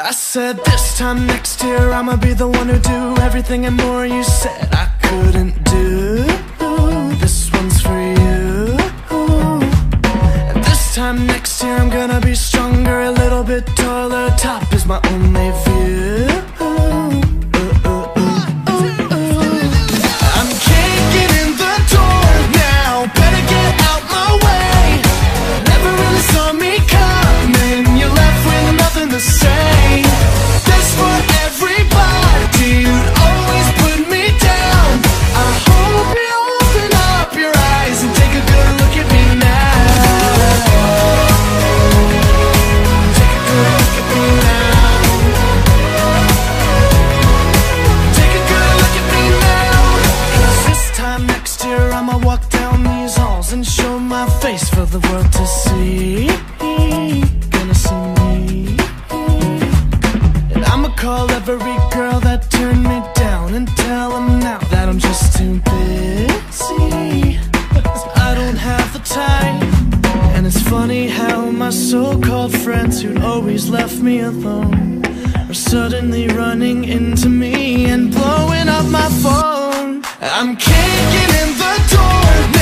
I said this time next year I'ma be the one who do everything and more you said I couldn't do. This one's for you. And this time next year I'm gonna be stronger, a little bit taller. Top is my only view. I'm kicking in the door now, better get out my way. Never really saw me coming, you're left with nothing to say. This for everybody, you'd always put me down. I hope you open up your eyes and take a good look at me now. Take a good look at me now. Take a good look at me now. 'Cause this time next year I'ma walk down these halls and show my face for the world to see. Gonna see me. And I'ma call every girl that turned me down and tell them now that I'm just too busy. I don't have the time. And it's funny how my so-called friends who'd always left me alone are suddenly running into me and blowing up my phone. I'm kicking in the door now.